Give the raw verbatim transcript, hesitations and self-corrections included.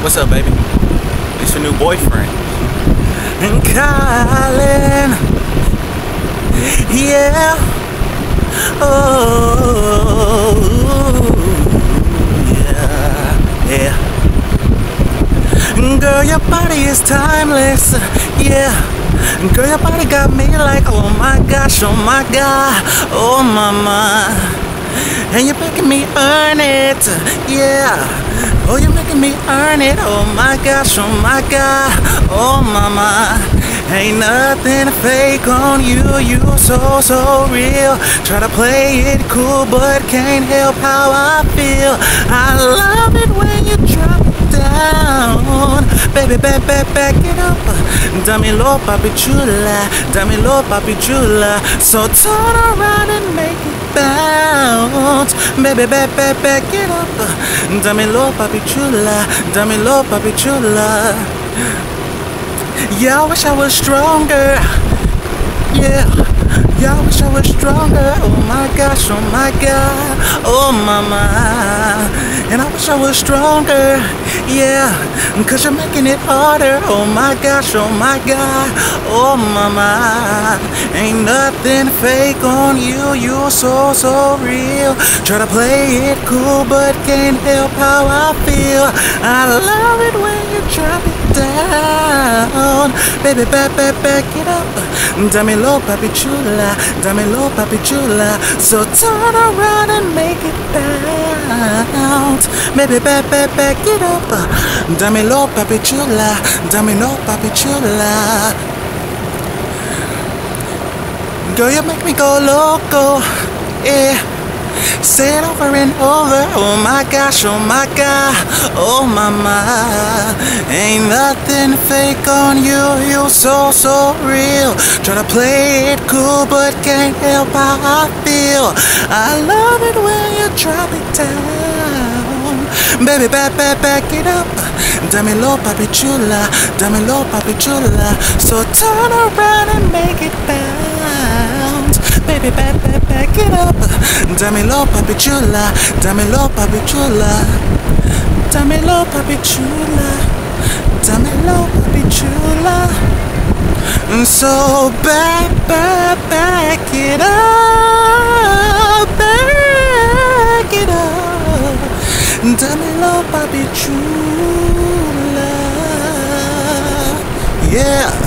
What's up, baby? It's your new boyfriend. And Colin, yeah. Oh, yeah, yeah. Girl, your body is timeless, yeah. Girl, your body got me like, oh my gosh, oh my God, oh mama. And you're making me earn it, yeah. Oh, you're making me earn it, oh my gosh, oh my God, oh mama. Ain't nothing fake on you, you so, so real. Try to play it cool, but can't help how I feel. I love it when you drop it down. Baby, back, back, back it up. Dámelo, papi chula. Dámelo, papi chula. So turn around and make it bounce. Baby, back, back, back it up. Dámelo, papi chula. Dámelo, papi chula. Yeah, I wish I was stronger. Yeah, yeah, I wish I was stronger. Oh my gosh, oh my God, oh mama. And I wish I was stronger. Yeah, cause you're making it harder. Oh my gosh, oh my God, oh mama. Ain't nothing fake on you, you're so, so real. Try to play it cool, but can't help how I feel. I love it when you drop it down. Baby, back, back, back it up. Dámelo, papi chula. Dámelo, papi chula. So turn around and make it bounce. Baby, back, back, back it up. Dámelo, papi chula. Dámelo, papi chula. Girl, you make me go loco, yeah. Say it over and over. Oh my gosh, oh my God, oh mama. Ain't nothing fake on you, you so, so real. Try to play it cool, but can't help how I feel. I love it when you drop it down. Baby, back, back, back it up. Dámelo, papi chula. Dámelo, papi chula. So turn around and make it bounce. Baby, back, back, back it up. Dámelo, papi chula. Dámelo, papi chula. Dámelo, papi chula. Dámelo, papi chula. So back, back, back it up. Back it up. Dámelo, papi chula. Yeah.